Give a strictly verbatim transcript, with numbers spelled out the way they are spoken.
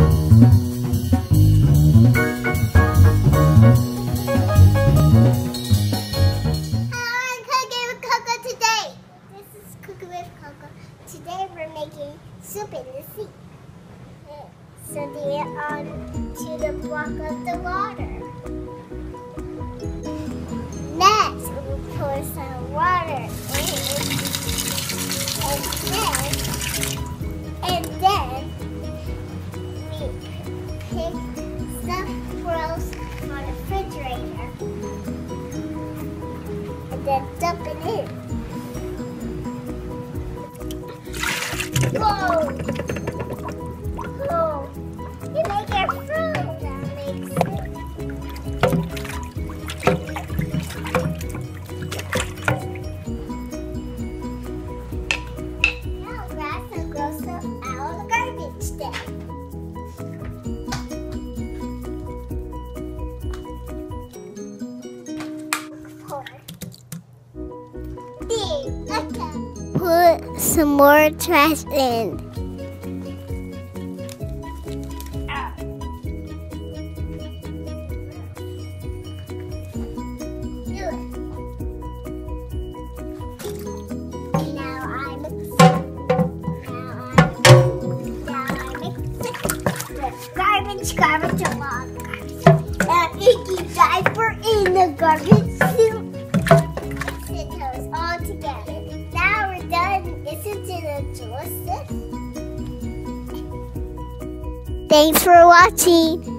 Today we're making soup in the sea. So they are on to the block of the water. Next, we'll pour some water in, and then, and then we pick some rolls on the refrigerator, and then dump it in. Whoa! Oh, you make it fruit. That makes sense. Now grab some grow some out of the garbage then. Pour. There, let's go. Put some more trash in. Do it. Now I mix it. Now I, now I mix it with garbage, garbage, a lot of garbage. And icky diaper in the garbage soup. Mix those all together. Now we're done. Isn't it delicious? Thanks for watching.